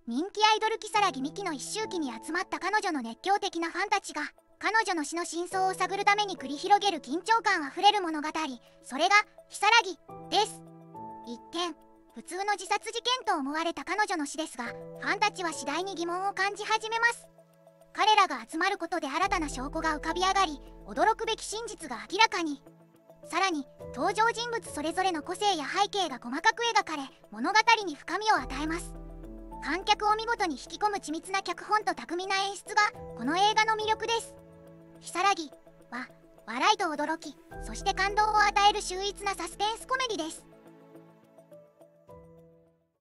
人気アイドル如月美紀の一周忌に集まった彼女の熱狂的なファンたちが彼女の死の真相を探るために繰り広げる緊張感あふれる物語、それが如月です。一見普通の自殺事件と思われた彼女の死ですが、ファンたちは次第に疑問を感じ始めます。彼らが集まることで新たな証拠が浮かび上がり、驚くべき真実が明らかに。さらに登場人物それぞれの個性や背景が細かく描かれ、物語に深みを与えます。観客を見事に引き込む緻密な脚本と巧みな演出がこの映画の魅力です。如月は笑いと驚き、そして感動を与える秀逸なサスペンスコメディです。